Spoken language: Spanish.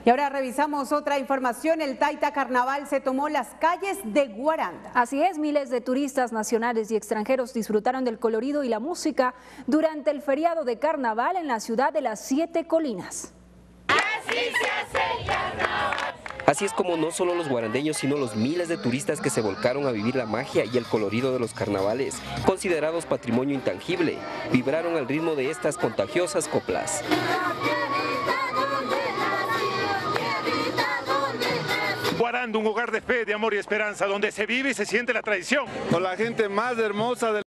Y ahora revisamos otra información. El Taita Carnaval se tomó las calles de Guaranda. Así es, miles de turistas nacionales y extranjeros disfrutaron del colorido y la música durante el feriado de Carnaval en la ciudad de las 7 Colinas. Así se hace el carnaval. Así es como no solo los guarandeños, sino los miles de turistas que se volcaron a vivir la magia y el colorido de los carnavales, considerados patrimonio intangible, vibraron al ritmo de estas contagiosas coplas. Guaranda, un hogar de fe, de amor y esperanza, donde se vive y se siente la tradición. Con la gente más hermosa del